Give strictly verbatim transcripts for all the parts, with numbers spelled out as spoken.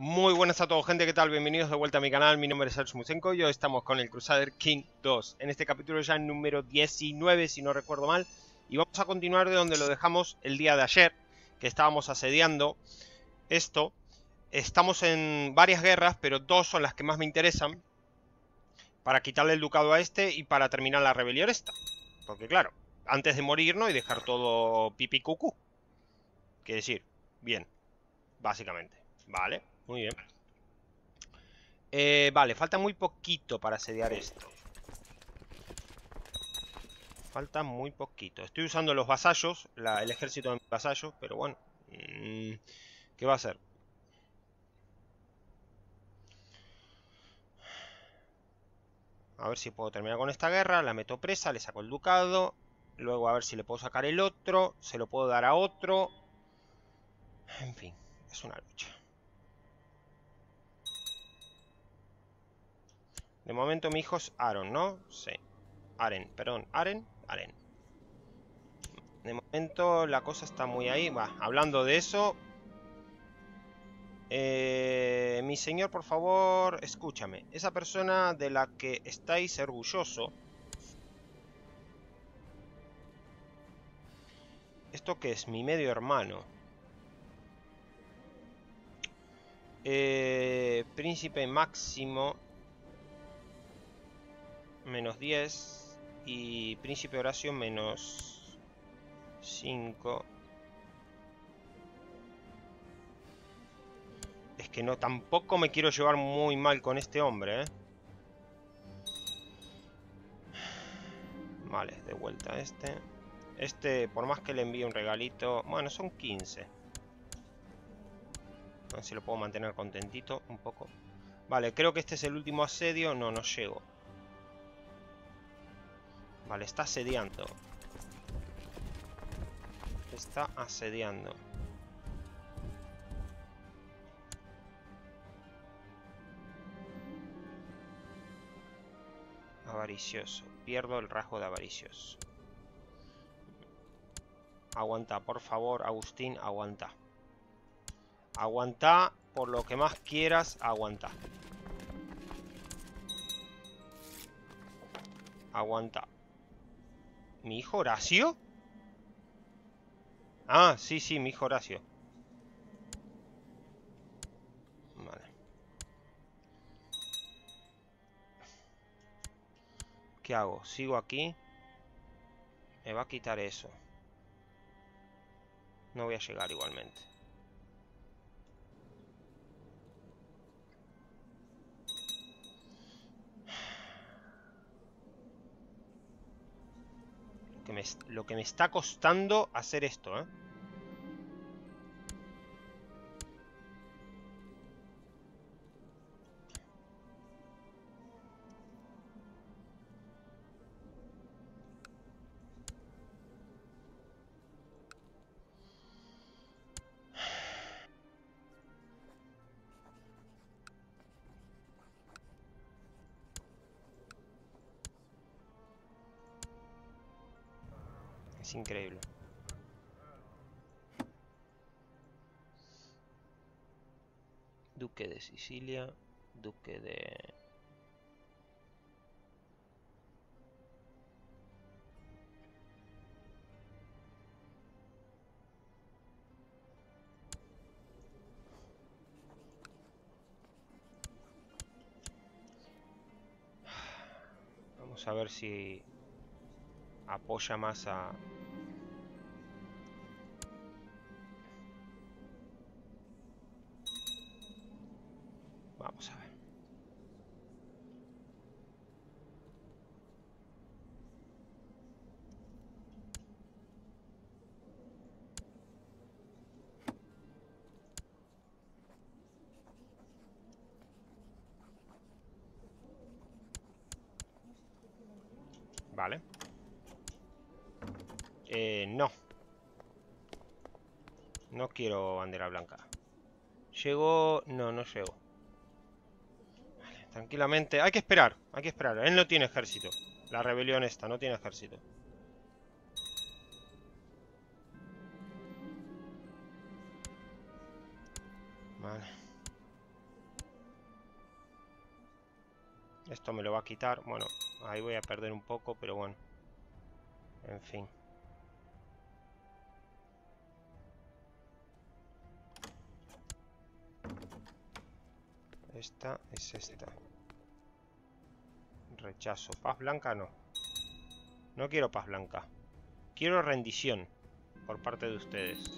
Muy buenas a todos, gente, ¿qué tal? Bienvenidos de vuelta a mi canal, mi nombre es Sergio Musenko y hoy estamos con el Crusader King dos. En este capítulo ya número diecinueve, si no recuerdo mal, y vamos a continuar de donde lo dejamos el día de ayer, que estábamos asediando esto. Estamos en varias guerras, pero dos son las que más me interesan, para quitarle el ducado a este y para terminar la rebelión esta. Porque claro, antes de morirnos y dejar todo pipi cucú. Quiere decir, bien, básicamente. Vale, muy bien. Eh, vale, falta muy poquito para asediar esto. Falta muy poquito. Estoy usando los vasallos, la, el ejército de vasallos, pero bueno. Mmm, ¿Qué va a hacer? A ver si puedo terminar con esta guerra. La meto presa, le saco el ducado. Luego a ver si le puedo sacar el otro. Se lo puedo dar a otro. En fin, es una lucha. De momento mi hijo es Aaron, ¿no? Sí. Aren, perdón. Aren, Aren. De momento la cosa está muy ahí. Va, hablando de eso... Eh, mi señor, por favor, escúchame. Esa persona de la que estáis orgulloso... ¿Esto qué es? Mi medio hermano. Eh, príncipe máximo... Menos diez. Y príncipe Horacio menos cinco. Es que no, tampoco me quiero llevar muy mal con este hombre, ¿eh? Vale, de vuelta a este. Este, por más que le envíe un regalito... Bueno, son quince. A ver si lo puedo mantener contentito un poco. Vale, creo que este es el último asedio. No, no llego. Vale, está asediando. Está asediando. Avaricioso. Pierdo el rasgo de avaricioso. Aguanta, por favor, Agustín, aguanta. Aguanta, por lo que más quieras, aguanta. Aguanta. ¿Mi hijo Horacio? Ah, sí, sí, mi hijo Horacio. Vale. ¿Qué hago? ¿Sigo aquí? Me va a quitar eso. No voy a llegar igualmente. Lo que me, lo que me está costando hacer esto, ¿eh? Es increíble. Duque de Sicilia. Duque de... Vamos a ver si apoya más a... Vamos a ver. Vale. Eh, no. No quiero bandera blanca. Llego... No, no llego. Vale, tranquilamente. Hay que esperar. Hay que esperar. Él no tiene ejército. La rebelión esta no tiene ejército. Vale. Esto me lo va a quitar. Bueno, ahí voy a perder un poco, pero bueno. En fin. Esta es esta. Rechazo. Paz blanca no. No quiero paz blanca. Quiero rendición por parte de ustedes.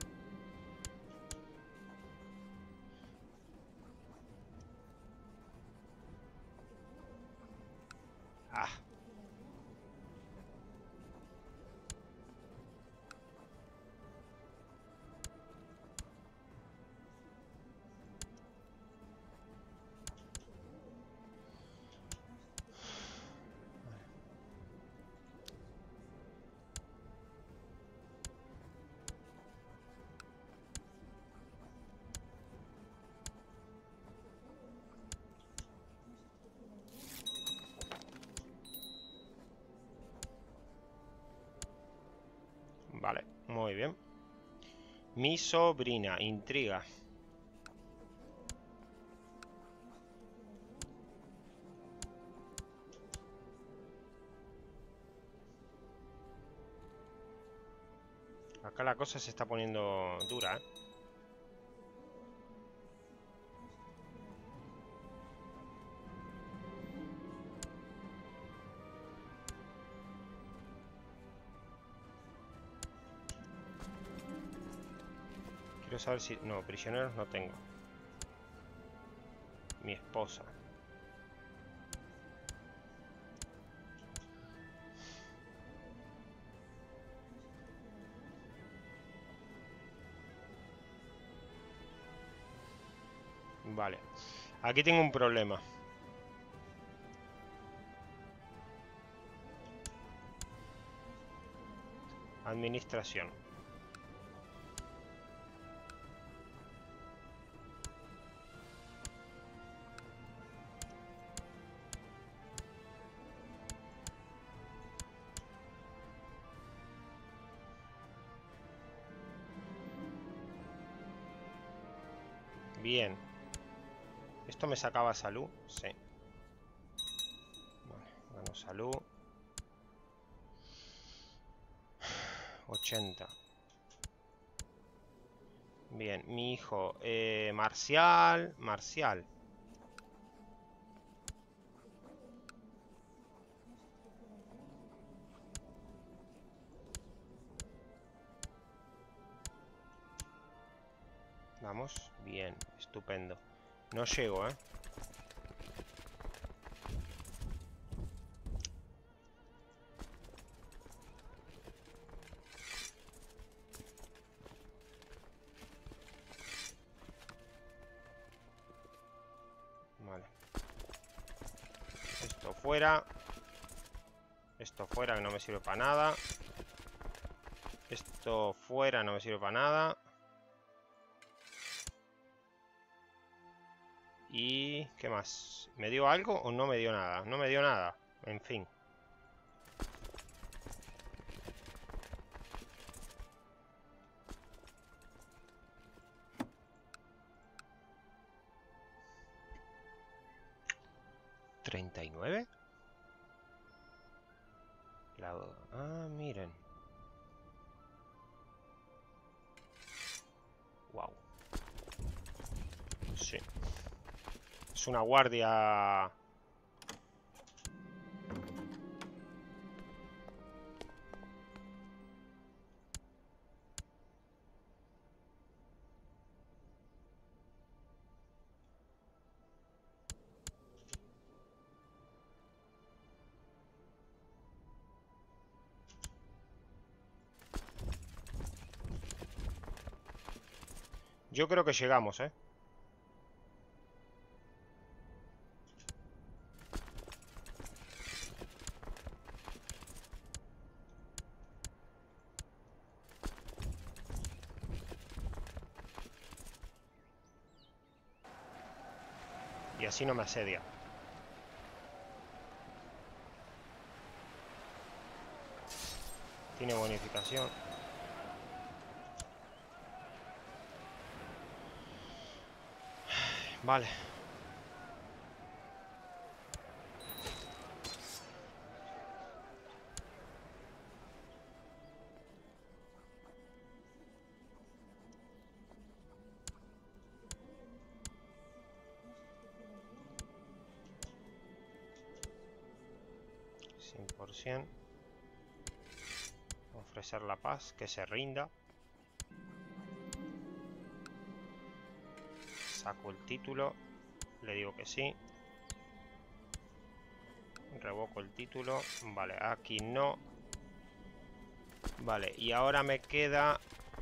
Ah. Vale, muy bien. Mi sobrina, intriga. Acá la cosa se está poniendo dura, ¿eh? Quiero saber si... No, prisioneros no tengo. Mi esposa. Vale. Aquí tengo un problema. Administración. Bien. ¿Esto me sacaba salud? Sí. Vale, gano salud. ochenta. Bien, mi hijo. Eh, marcial. Marcial. Vamos. Bien, estupendo. No llego, ¿eh? Vale. Esto fuera. Esto fuera, que no me sirve para nada. Esto fuera, no me sirve para nada. ¿Y qué más? ¿Me dio algo o no me dio nada? No me dio nada. En fin. ¿treinta y nueve? La... Ah, miren. Wow. Sí. Es una guardia... Yo creo que llegamos, ¿eh? Y así no me asedia. Tiene bonificación. Vale. cien por cien. Ofrecer la paz, que se rinda. Saco el título, le digo que sí. Revoco el título. Vale, aquí no. Vale, y ahora me queda...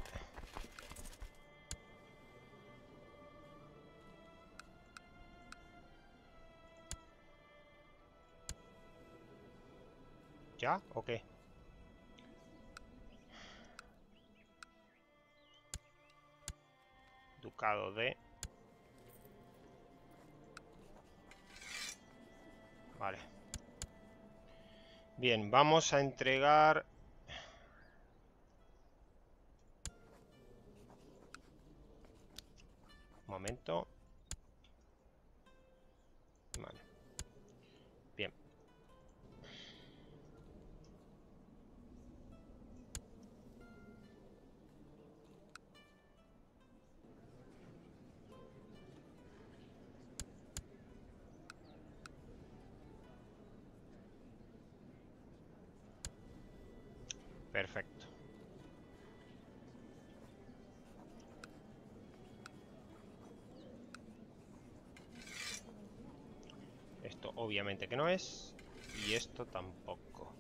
¿Ya? ¿O qué? Ducado de... Vale. Bien, vamos a entregar... Un momento. Vale. Bien. Perfecto. Esto obviamente que no es. Y esto tampoco.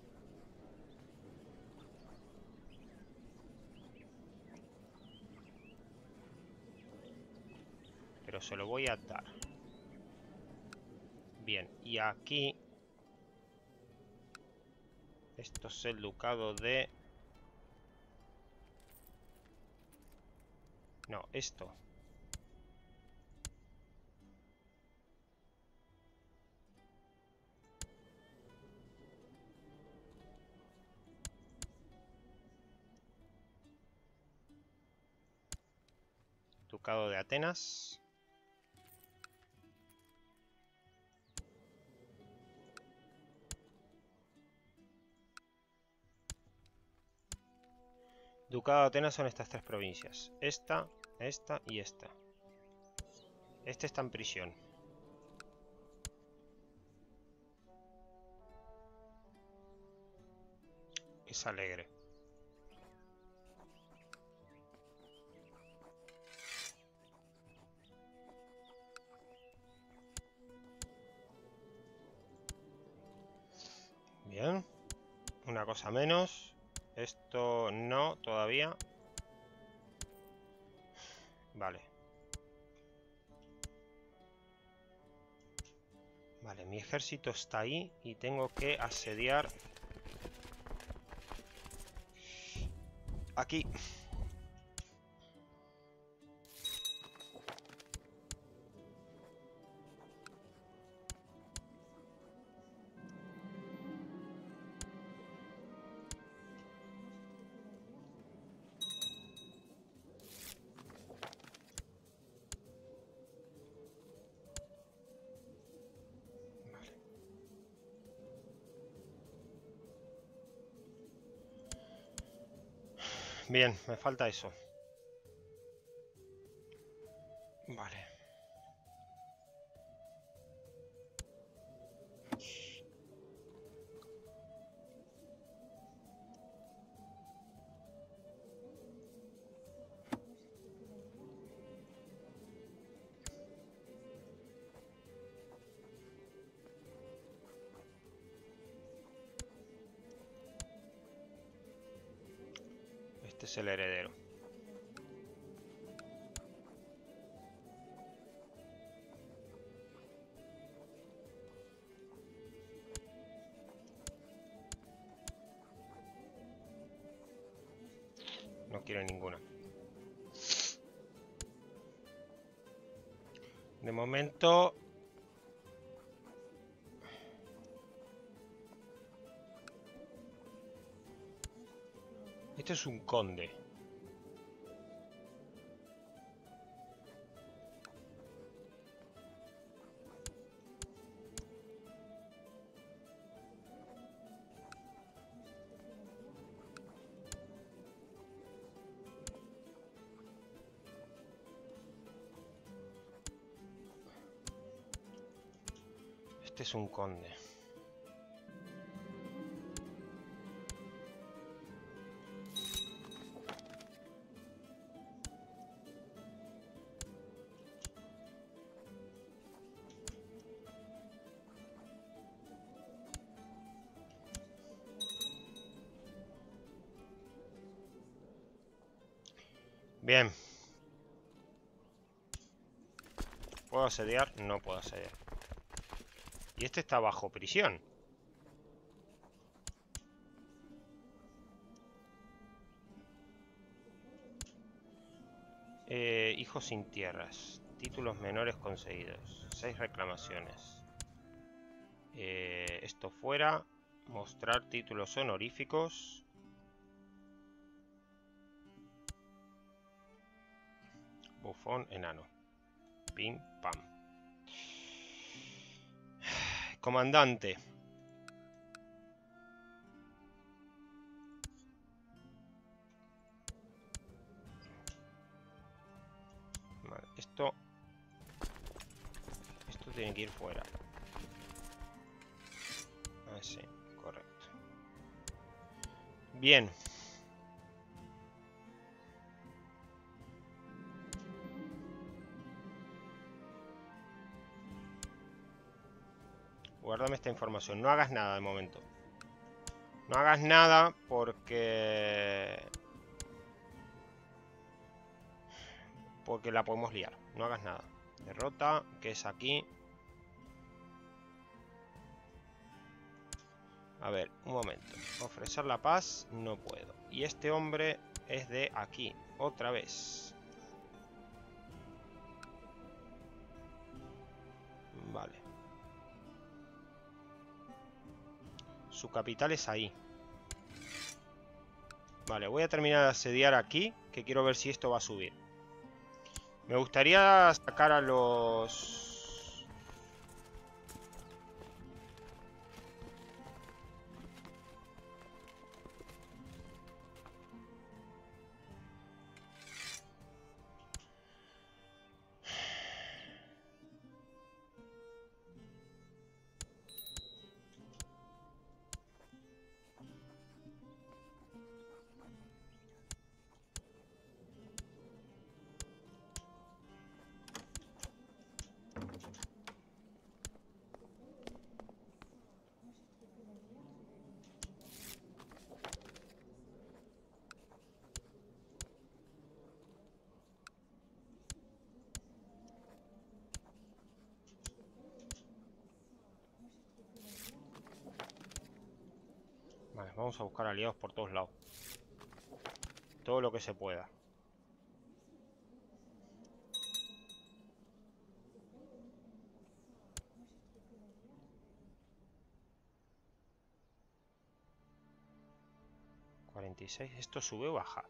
Pero se lo voy a dar. Bien, y aquí... Esto es el ducado de... No, esto. Ducado de Atenas. Ducado de Atenas son estas tres provincias. Esta, esta y esta. Este está en prisión. Es alegre. Bien. Una cosa menos. Esto no, todavía. Vale. Vale, mi ejército está ahí y tengo que asediar aquí. Bien, me falta eso. Vale. Este es el heredero. No quiero ninguna. De momento... Este es un conde. Este es un conde. Bien. ¿Puedo asediar? No puedo asediar. Y este está bajo prisión. Eh, hijos sin tierras. Títulos menores conseguidos. Seis reclamaciones. Eh, esto fuera. Mostrar títulos honoríficos. Bufón enano. Pim pam. Comandante. Vale, esto. Esto tiene que ir fuera. Ah, sí, correcto. Bien. Guárdame esta información. No hagas nada de momento. No hagas nada porque... Porque la podemos liar. No hagas nada. Derrota, que es aquí. A ver, un momento. Ofrecer la paz, no puedo. Y este hombre es de aquí. Otra vez. Vale. Su capital es ahí. Vale, voy a terminar de asediar aquí, que quiero ver si esto va a subir. Me gustaría sacar a los... Vale, vamos a buscar aliados por todos lados. Todo lo que se pueda. cuarenta y seis. ¿Esto sube o baja?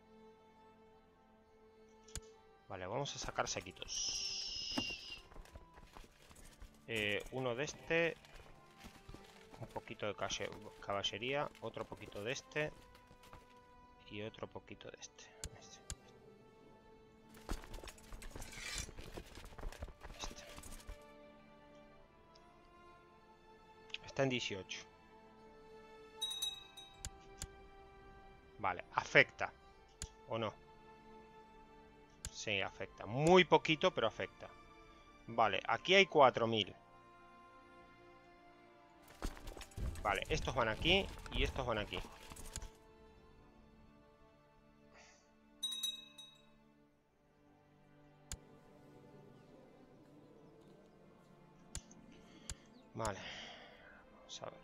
Vale, vamos a sacar sequitos. Eh, uno de este. Un poquito de caballería. Otro poquito de este. Y otro poquito de este. Este. Este. Está en dieciocho. Vale, afecta. ¿O no? Sí, afecta. Muy poquito, pero afecta. Vale, aquí hay cuatro mil. Vale, estos van aquí y estos van aquí. Vale. Vamos a ver.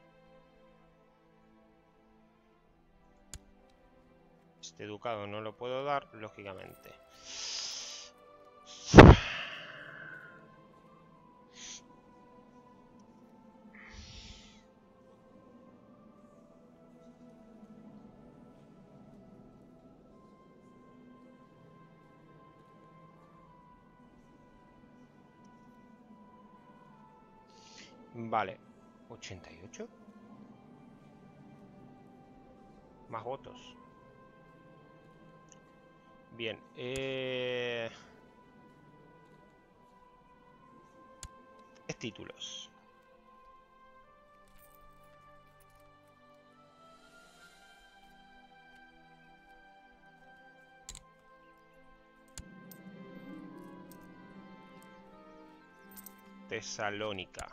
Este ducado no lo puedo dar, lógicamente. Vale. ¿ochenta y ocho? Más votos. Bien. Eh... Tres títulos. Tesalónica.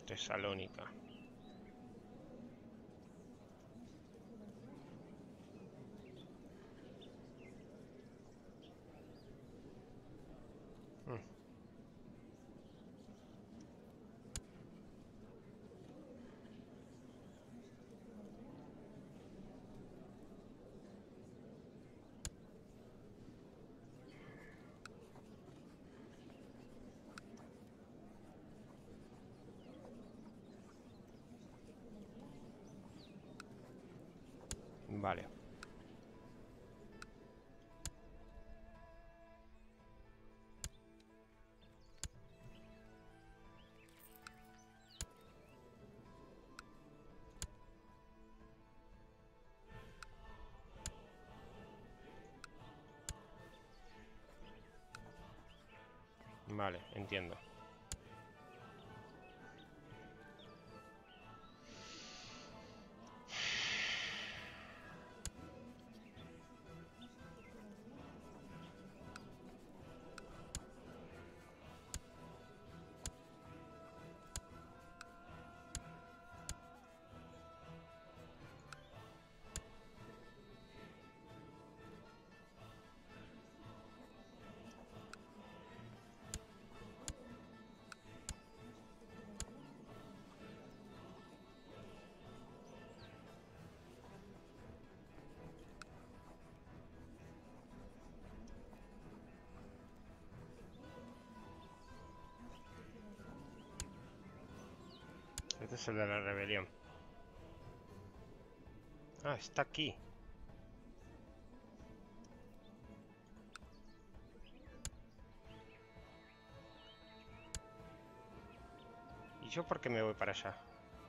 Tesalónica. Vale. Vale, entiendo. Este es el de la rebelión. Ah, está aquí. ¿Y yo por qué me voy para allá?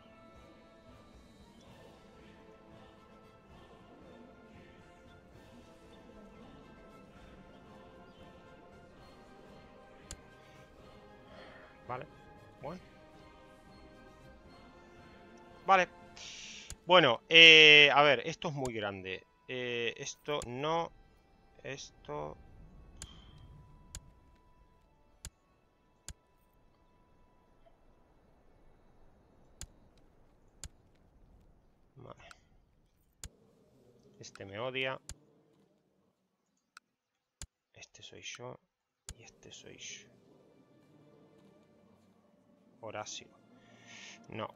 Vale. Bueno. Vale. Bueno, eh, a ver, esto es muy grande. Eh, esto no. Esto. Vale. Este me odia. Este soy yo. Y este soy yo. Horacio. No.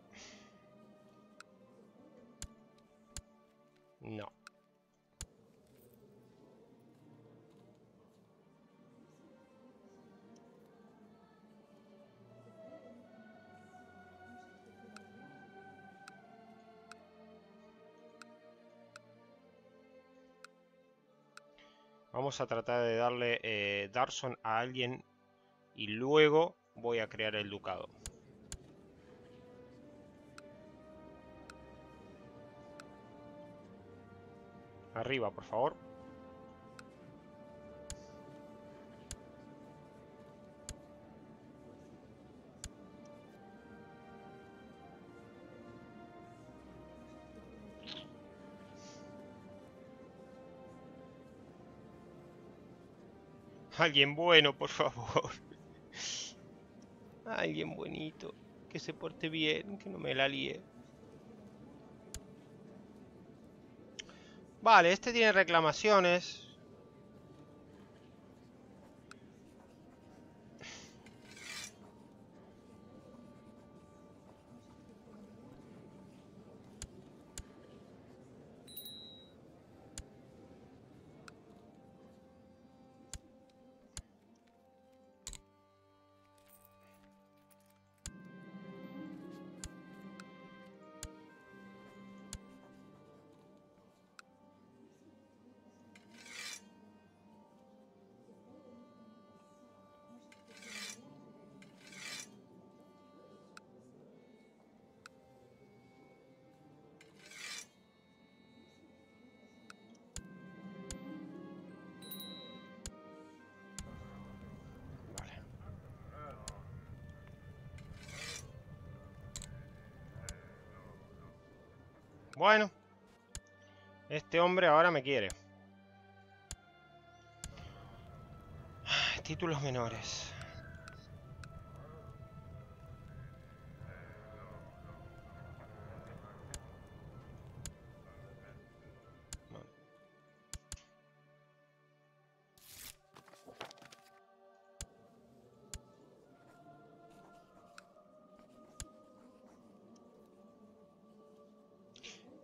No. Vamos a tratar de darle eh, Darson a alguien y luego voy a crear el ducado. Arriba, por favor. Alguien bueno, por favor. Alguien buenito. Que se porte bien, que no me la líe. Vale, este tiene reclamaciones. Bueno, este hombre ahora me quiere. Títulos menores.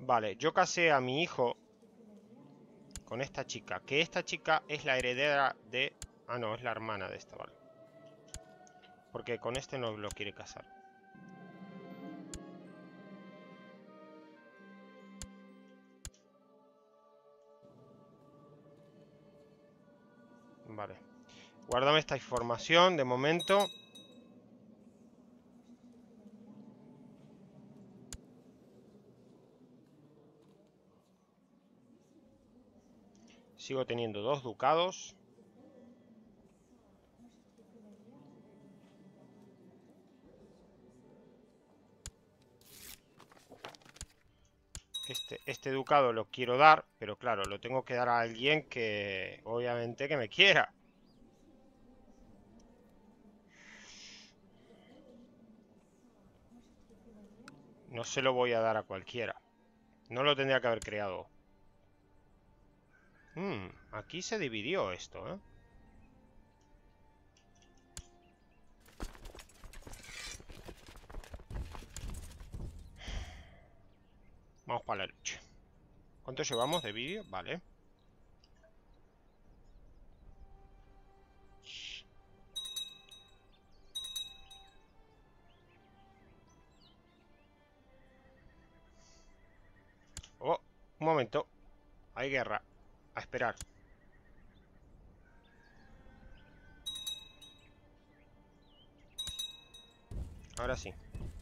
Vale, yo casé a mi hijo con esta chica. Que esta chica es la heredera de... Ah, no, es la hermana de esta, vale. Porque con este no lo quiere casar. Vale. Guárdame esta información de momento. Sigo teniendo dos ducados. Este, este ducado lo quiero dar, pero claro, lo tengo que dar a alguien que, obviamente, que me quiera. No se lo voy a dar a cualquiera. No lo tendría que haber creado. Hmm, aquí se dividió esto, ¿eh? Vamos para la lucha. ¿Cuánto llevamos de vídeo? Vale. Oh, un momento. Hay guerra. A esperar. Ahora sí.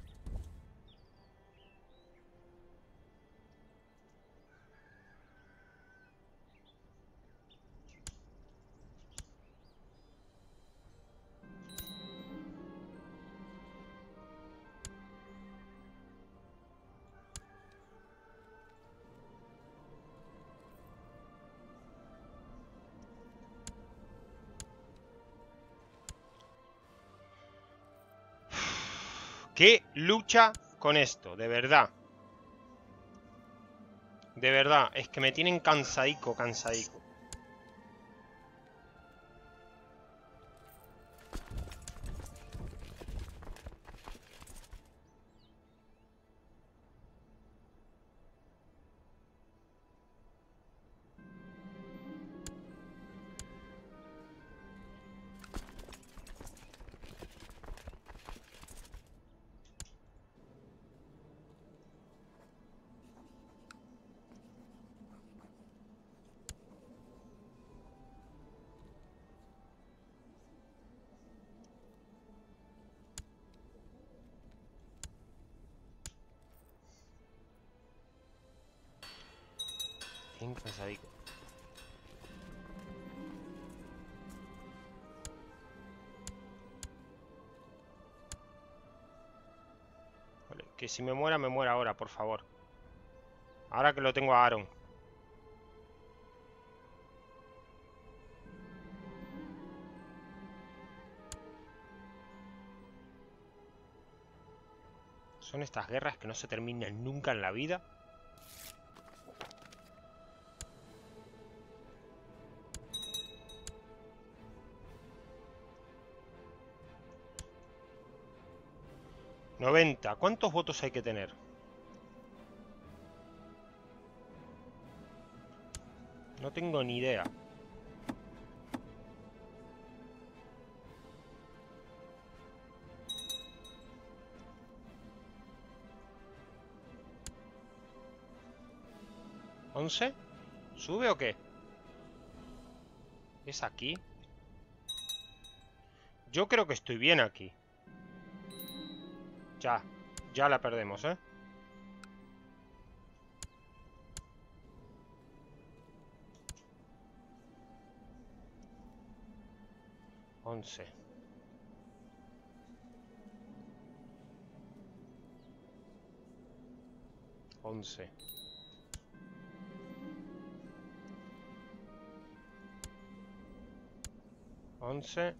¿Qué lucha con esto? De verdad. De verdad. Es que me tienen cansadico, cansadico. Bien cansadico. Vale, que si me muera, me muera ahora, por favor. Ahora que lo tengo a Aaron. Son estas guerras que no se terminan nunca en la vida. noventa. ¿Cuántos votos hay que tener? No tengo ni idea. ¿once? ¿Sube o qué? ¿Es aquí? Yo creo que estoy bien aquí. Ya, ya la perdemos, ¿eh? once. once. once.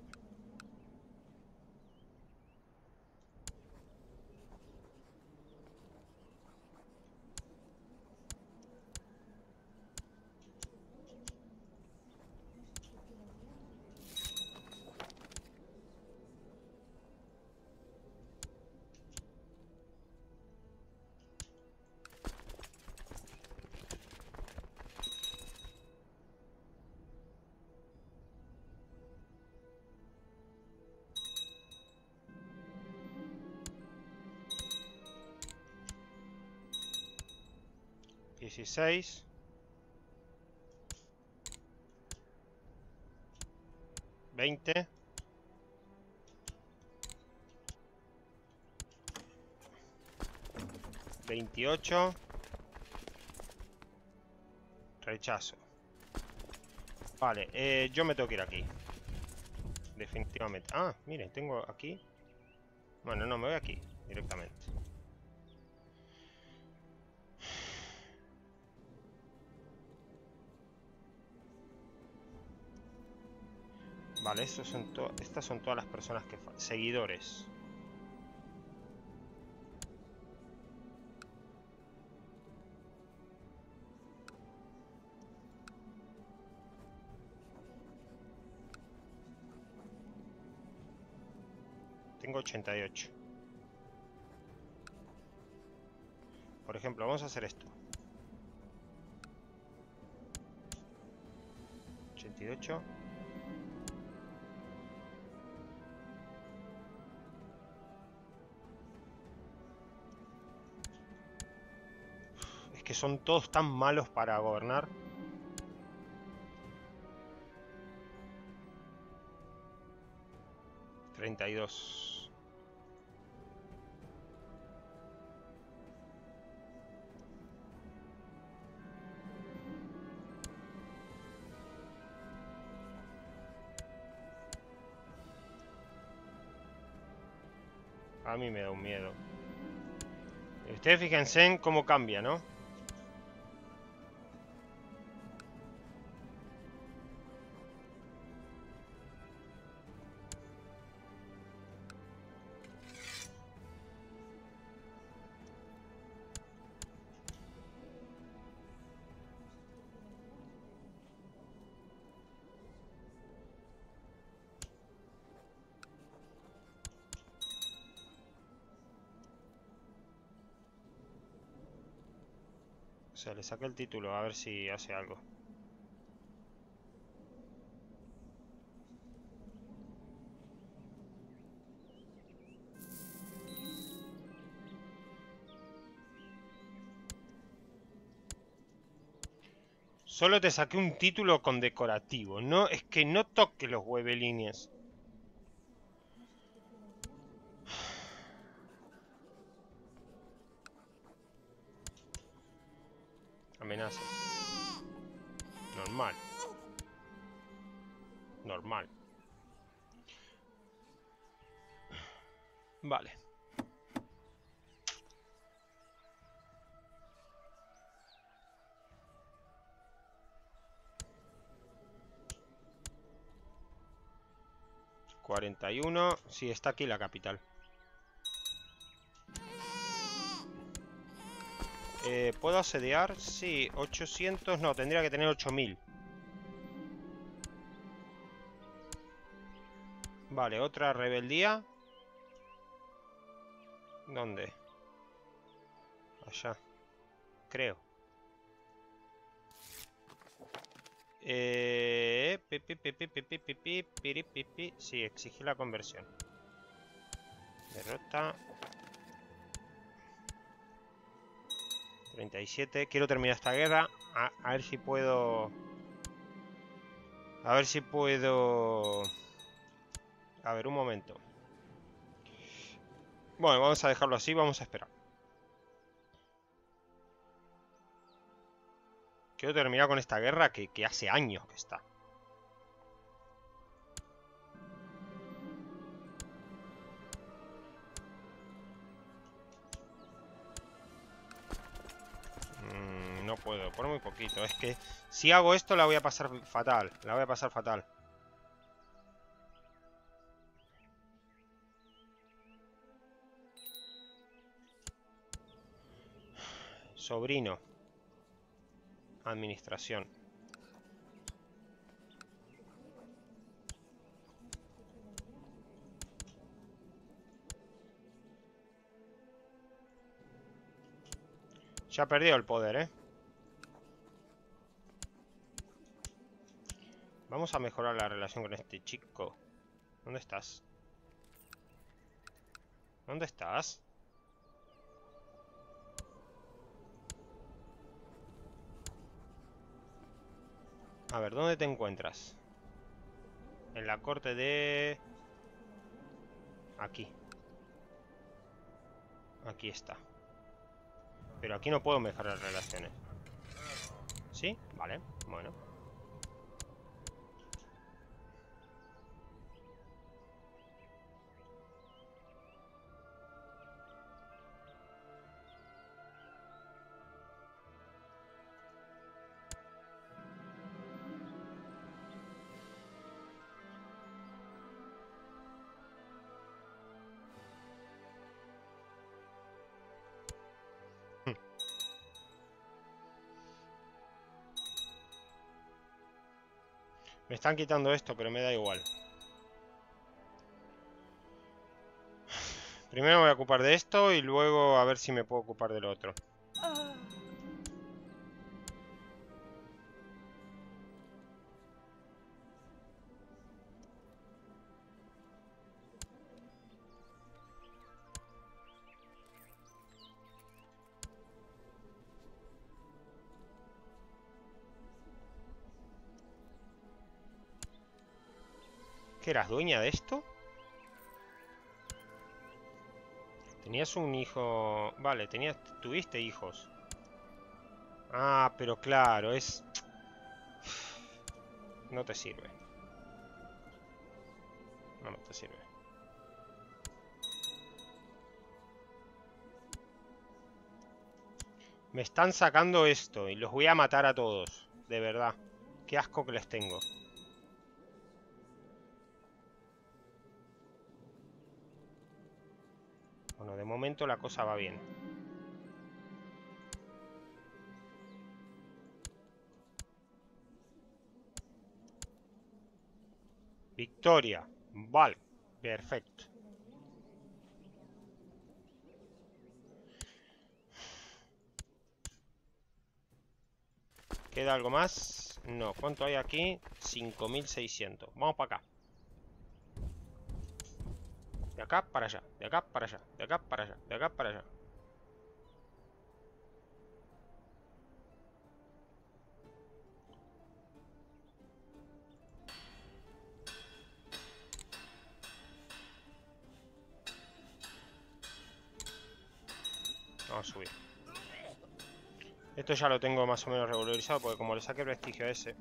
dieciséis. veinte. veintiocho. Rechazo. Vale, eh, yo me tengo que ir aquí. Definitivamente. Ah, miren, tengo aquí. Bueno, no, me voy aquí directamente. Vale, estos son to- estas son todas las personas que... Seguidores. Tengo ochenta y ocho. Por ejemplo, vamos a hacer esto. ochenta y ocho. Es que son todos tan malos para gobernar. treinta y dos. A mí me da un miedo. Ustedes fíjense en cómo cambia, ¿no? O sea, le saqué el título a ver si hace algo. Solo te saqué un título condecorativo. No, es que no toque los huevelines. Amenazas. Normal. Normal. Vale. cuarenta y uno. Sí, está aquí la capital. Eh, ¿Puedo asediar? Sí, ochocientos. No, tendría que tener ocho mil. Vale, otra rebeldía. ¿Dónde? Allá. Creo. Eh... pi, pi, pi, pi, pi, pi, pi, pi, piri, pi, pi. Sí, exigí la conversión. Derrota. treinta y siete. Quiero terminar esta guerra. A, a ver si puedo... A ver si puedo... A ver, un momento. Bueno, vamos a dejarlo así. Vamos a esperar. Quiero terminar con esta guerra que, que hace años que está. Mm, no puedo, por muy poquito. Es que si hago esto la voy a pasar fatal. La voy a pasar fatal. Sobrino. Administración. Ya perdió el poder, ¿eh? Vamos a mejorar la relación con este chico. ¿Dónde estás? ¿Dónde estás? A ver, ¿dónde te encuentras? En la corte de... Aquí. Aquí está. Pero aquí no puedo mejorar relaciones. ¿Sí? Vale, bueno. Me están quitando esto, pero me da igual. Primero me voy a ocupar de esto y luego a ver si me puedo ocupar del otro. ¿Qué eras dueña de esto? Tenías un hijo... Vale, tenías... tuviste hijos. Ah, pero claro, es... No te sirve. No, no te sirve. Me están sacando esto y los voy a matar a todos. De verdad. Qué asco que les tengo. Bueno, de momento la cosa va bien. Victoria. Vale. Perfecto. ¿Queda algo más? No. ¿Cuánto hay aquí? cinco mil seiscientos. Vamos para acá. De acá para allá. De acá para allá. De acá para allá. De acá para allá. Vamos a subir. Esto ya lo tengo más o menos regularizado porque como le saqué prestigio a ese...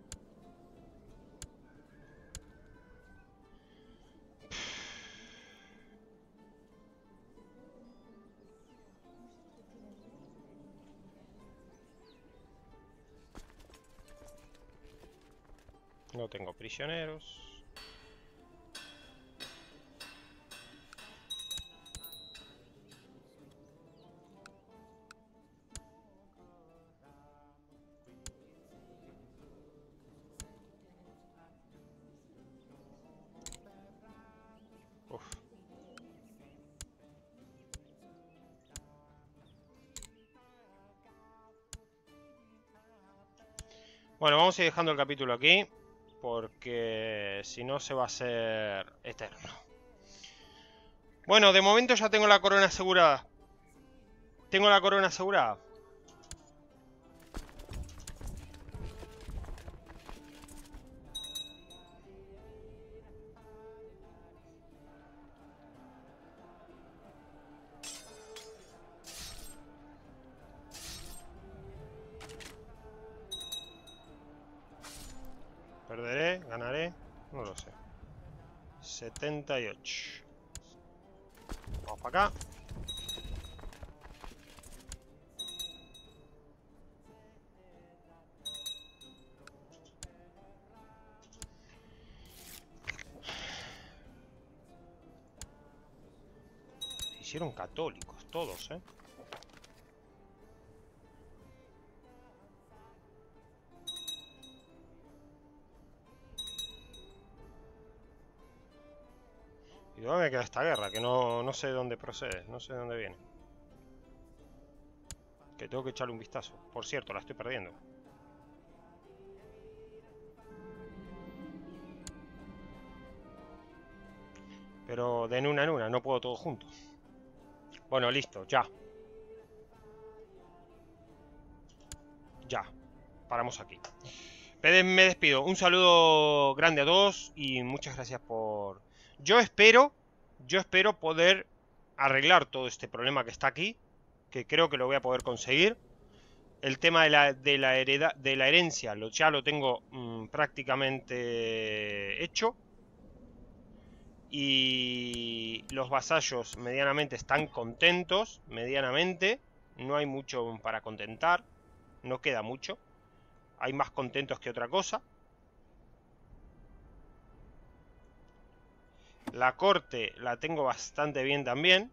No tengo prisioneros. Uf. Bueno, vamos a ir dejando el capítulo aquí, porque si no se va a hacer eterno. Bueno, de momento ya tengo la corona asegurada. Tengo la corona asegurada. ¿Perderé? ¿Ganaré? No lo sé. setenta y ocho. Vamos para acá. Se hicieron católicos todos, ¿eh? ¿Y dónde me queda esta guerra? Que no, no sé de dónde procede, no sé de dónde viene. Que tengo que echarle un vistazo. Por cierto, la estoy perdiendo. Pero de en una en una, no puedo todo junto. Bueno, listo, ya. Ya. Paramos aquí. Me despido. Un saludo grande a todos y muchas gracias por... Yo espero, yo espero poder arreglar todo este problema que está aquí, que creo que lo voy a poder conseguir. El tema de la, de la, hereda, de la herencia lo, ya lo tengo mmm, prácticamente hecho. Y los vasallos medianamente están contentos, medianamente. No hay mucho para contentar, no queda mucho. Hay más contentos que otra cosa. La corte la tengo bastante bien también.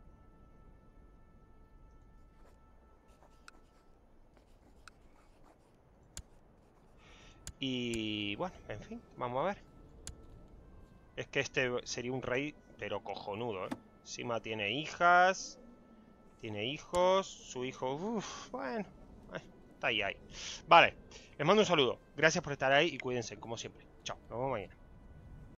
Y bueno, en fin, vamos a ver. Es que este sería un rey, pero cojonudo, ¿eh? Encima tiene hijas, tiene hijos, su hijo... Uf, bueno, eh, está ahí, ahí. Vale, les mando un saludo. Gracias por estar ahí y cuídense, como siempre. Chao, nos vemos mañana.